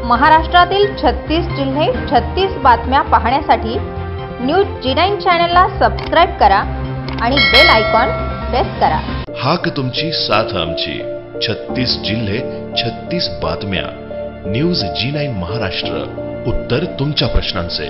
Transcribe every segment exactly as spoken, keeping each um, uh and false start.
महाराष्ट्रातील छत्तीस जिल्हे छत्तीस बातम्या पाहण्यासाठी न्यूज जी नाईन चॅनलला सबस्क्राइब करा आणि बेल आयकॉन प्रेस करा। हाक तुमची साथ आमची, छत्तीस जिल्हे छत्तीस बातम्या। न्यूज जी नाईन महाराष्ट्र, उत्तर तुमच्या प्रश्नांचे।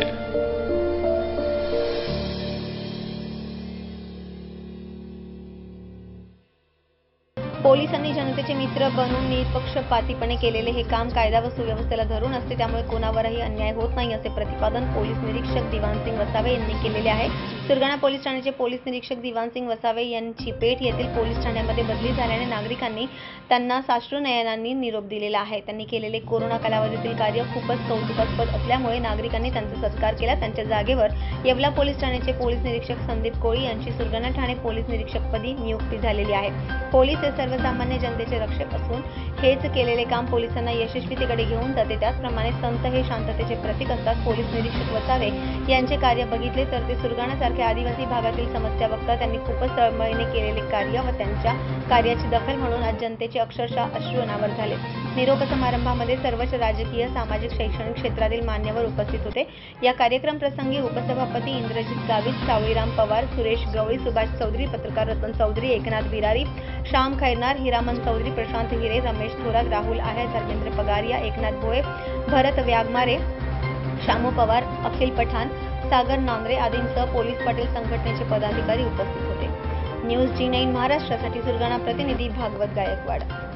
पोलिसांनी जनतेचे मित्र बनून निपक्षपातीपणे केलेले हे काम कायदा व सुव्यवस्थेला धरून असते, त्यामुळे कोणावरही अन्याय होत नाही असे प्रतिपादन पोलीस निरीक्षक दिवानसिंग वसावे यांनी केलेले आहे। सुरगाणा पोलीस ठाण्याचे पोलीस निरीक्षक दिवानसिंग वसावे यांची पेठ येथील पोलीस ठाण्यामध्ये बदली झाल्याने नागरिकांनी त्यांना साश्रू नयनांनी निरोप दिलेला आहे। त्यांनी केलेले कोरोना कालावधीतील कार्य खूपच कौतुकास्पद असल्यामुळे नागरिकांनी त्यांचा सत्कार केला। त्यांच्या जागेवर येवला पोलीस ठाण्याचे पोलीस निरीक्षक संदीप कोळी यांची सुरगाणा ठाणे पोलीस निरीक्षकपदी नियुक्ती झालेली आहे। पोलीस हे सर्वसामान्य जनतेचे रक्षक असून हेच केलेले काम पोलिसांना यशस्वीतेकडे घेऊन जाते। त्याचप्रमाणे संत हे शांततेचे प्रतीक असतात। पोलीस निरीक्षक वसावे यांचे कार्य बघितले तर ते सुरगाणासारख्या आदिवासी भागातील समस्या बघता त्यांनी खूपच तळमळीने केलेले कार्य व त्यांच्या कार्याची दखल म्हणून आज जनतेचे अक्षरशः अश्रू अनावर झाले। निरोप समारंभामध्ये सर्वच राजकीय, सामाजिक, शैक्षणिक क्षेत्रातील मान्यवर उपस्थित होते। या कार्यक्रम प्रसंगी उपसभापती इंद्रजित गावित, सावळीराम पवार, सुरेश गवळी, सुभाष चौधरी, पत्रकार रतन चौधरी, एकनाथ बिरारी, श्याम खैरनार, हिरामन चौधरी, प्रशांत हिरे, रमेश थोरात, राहुल आहेर, धर्मेंद्र पगारिया, एकनाथ भोये, भरत व्यागमारे, शामू पवार, अखिल पठाण, सागर नांद्रे आदींसह पोलीस पाटील संघटनेचे पदाधिकारी उपस्थित होते। न्यूज जी नाईन महाराष्ट्रासाठी सुरगाणा प्रतिनिधी भागवत गायकवाड।